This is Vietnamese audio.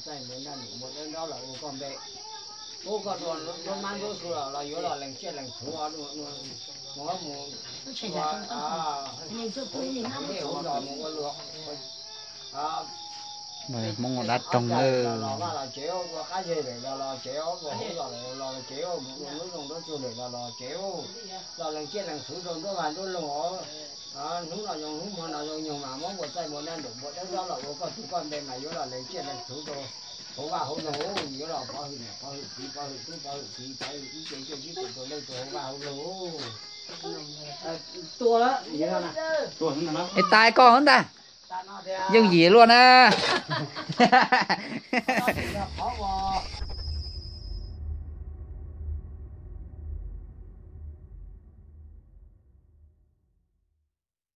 sai muốn ra một đơn đó là ô con bê ô con đoàn nó mang đôi số là yếu là lành chết lành thú nó nó một rồi mong đã trồng ơ là chéo cái gì để là chéo là chéo nó dùng đó cho để là chéo là lành chết lành thú rồi nó làm đôi lỗ đúng là dùng đúng mà dùng nhiều mà món của tay một năm được một đó là ô con bên này yếu là lành chết lành thú rồi hổ vào hổ nổ yếu là bao nhiêu tí tôi lên tôi hổ vào hổ nổ tua đó gì đó nè tua không nào cái tai con hơn ta dừng gì luôn á